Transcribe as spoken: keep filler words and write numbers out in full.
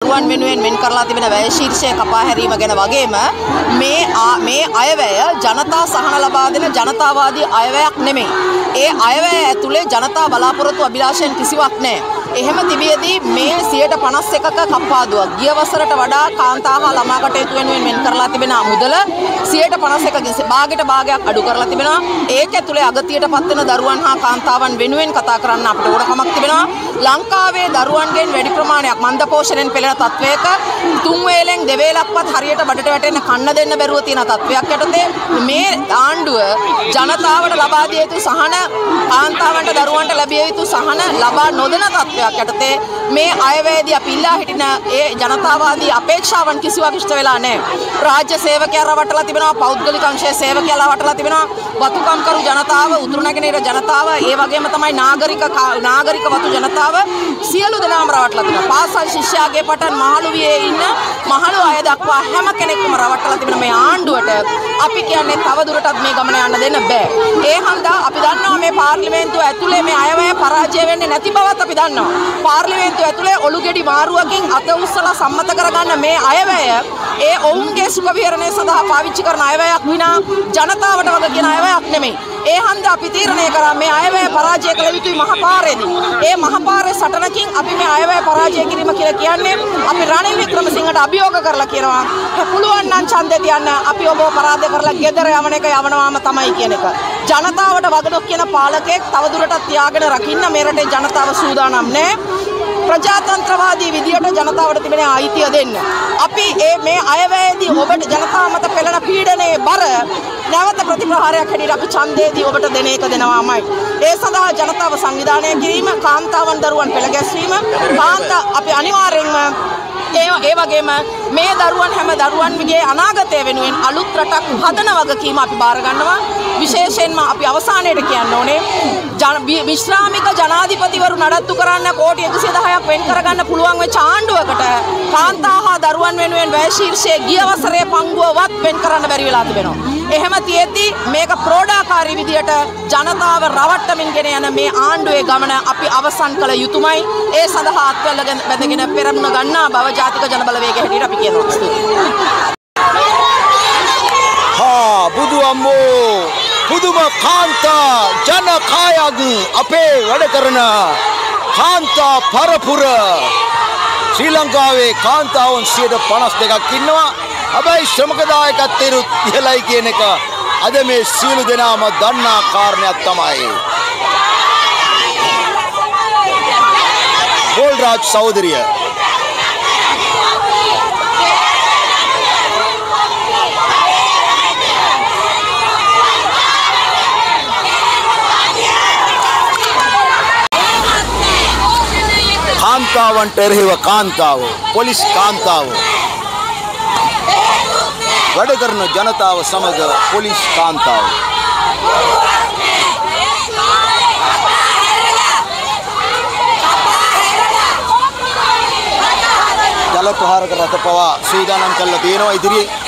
දරුවන් වෙනුවෙන් වෙන් කරලා තිබෙන වැය ශීර්ෂය කපා හැරීම ගැන වගේම මේ මේ අයවැය ජනතා සහන ලබා දෙන ජනතාවාදී අයවැයක් නෙමෙයි. ඒ අයවැය ඇතුලේ ජනතා බලාපොරොත්තු අභිලාෂයන් කිසිවක් නැහැ. එහෙම තිබියදී මේ සියයට පනස් එකක කප්පාදුවක් ගිය වසරට වඩා කාන්තා හා ළමා කටයුතු වෙනුවෙන් වෙන් කරලා තිබෙන මුදල සියයට පනස් එකකින් භාගයට භාගයක් අඩු කරලා තිබෙනවා. ඒක ඇතුලේ අගතියටපත් වෙන දරුවන් හා කාන්තාවන් වෙනුවෙන් කතා කරන්න අපිට ඕනකමක් තිබෙනවා. ලංකාවේ දරුවන්ගෙන් වැඩි ප්‍රමාණයක් මන්ද පෝෂණයෙන් පෙළෙන තත්වයක තුන් වේලෙන් දෙවේලක්වත් හරියට බඩට වැටෙන්න කන්න දෙන්න බැරුව තියෙන තත්වයක් යටතේ මේ ආණ්ඩුව ජනතාවට ලබා දිය යුතු සහන කාන්තාවන්ට දරුවන්ට ලැබිය යුතු සහන ලබා නොදෙන තත්වයක් යටතේ මේ අයවැයේදී අපි ඉල්ලා හිටින ඒ ජනතාවාදී අපේක්ෂාවන් කිසිවක් ඉෂ්ට වෙලා නැහැ. රාජ්‍ය සේවකයන් රවටලා තිබෙනවා, පෞද්ගලික අංශයේ සේවකයන්ලා රවටලා තිබෙනවා, වතුකම් කරු ජනතාව, උතුරු නැගෙනහිර ජනතාව, ඒ වගේම තමයි නාගරික නාගරික වතු ජනතාව සියලු දෙනාම රවටලා තිබෙනවා. පාසල් ශිෂ්‍යයාගේ පටන් මහලු වියේ ඉන්න මහලු අය දක්වා හැම කෙනෙක්ම රවටලා තිබෙන මේ ආණ්ඩුවට අපි කියන්නේ තව දුරටත් මේ ගමන යන්න දෙන්න බෑ. ඒ හන්දා අපි දන්නවා මේ පාර්ලිමේන්තුව ඇතුලේ මේ අයවැය පරාජය වෙන්නේ නැති බවත් අපි දන්නවා. පාර්ලිමේන්තුව ඇතුලේ ඔලුගෙඩි මාරුවකින් අත උස්සලා සම්මත කරගන්න මේ අයවැය ඒ ඔවුන්ගේ සුඛ විහරණය සඳහා පාවිච්චි කරන අයවැයක් විනා ජනතාවට වග කියන අයවැයක් නෙමෙයි. ඒ හන්දා අපි තීරණය කරා මේ අයවැය පරාජය කළ යුතුයි මහපාරේදී. ඒ මහපාරේ සටනකින් අපි මේ අයවැය පරාජය කිරීම කියලා කියන්නේ අපි රනිල් වික්‍රමසිංහට අභියෝග කරලා කියනවා පුළුවන් නම් ඡන්දේ තියන්න අපි ඔබව පරාජය කරලා ගෙදර යවන එක යවනවාම තමයි කියන එක. ජනතාවට වගනොක් කියන පාලකෙක් තවදුරටත් තියාගෙන රකින්න මේ රටේ ජනතාව සූදානම් නැහැ. ප්‍රජාතන්ත්‍රවාදී විදියට ජනතාවට තිබෙන අයිතිය දෙන්න. අපි ඒ මේ අයවැයේදී ඔබට ජනතාව මත පෙළෙන පීඩනයේ බර නැවත ප්‍රතිප්‍රහාරයක් හැටියට අපි ඡන්දයේදී ඔබට දෙන එක දෙනවාමයි. ඒ සඳහා ජනතාව සංවිධානය කිරීම, කාන්තාවන් දරුවන් පෙළ ගැස්වීම, කාන්තා අපි අනිවාර්යෙන්ම ඒ ඒ වගේම මේ දරුවන් හැම දරුවන්ගේ අනාගතය වෙනුවෙන් අලුත් රටක් හදන වගකීම අපි බාර ගන්නවා. විශේෂයෙන්ම අපි අවසානයේට කියන්න ඕනේ විශ්‍රාමික ජනාධිපතිවරු නඩත්තු කරන්න කෝටි එකසිය දහයක් වෙන් කරගන්න පුළුවන් වෙච්ච ආණ්ඩුවකට කාන්තා හා දරුවන් වෙනුවෙන් වැය ශීර්ෂයේ ගිය වසරේ පංගුවවත් වෙන් කරන්න බැරි වෙලා තිබෙනවා. එහෙම තියෙද්දි මේක ප්‍රෝඩාකාරී විදියට ජනතාව රවට්ටමින් ගෙන යන මේ ආණ්ඩුවේ ගමන අපි අවසන් කළ යුතුමයි. ඒ සඳහා අත්වැල්ල බැඳගෙන පෙරමුණ ගන්නා බව ජාතික ජනබලවේගය හැටියට අපි කියනවා. හා බුදු අම්මෝ පුදුම කාන්තා ජනකායක් අපේ වැඩ කරන කාන්තා පරපුර ශ්‍රී ලංකාවේ කාන්තාවන් සියයට පනස් දෙකක් ඉන්නවා. හැබැයි ශ්‍රමක දායකත්වයට ඉහළයි කියන එක අද මේ සියලු දෙනාම දන්නා කාරණයක් තමයි. ගෝල්රාජ් සහෝදරිය කාන්තාවන්ට එරෙහිව කාන්තාව, පොලිස් කාන්තාව වැඩ කරන ජනතාව සමග පොලිස් කාන්තාව ජල ප්‍රහාරක රථ පවා සූදානම් කරලා තියෙනවා ඉදිරියේ.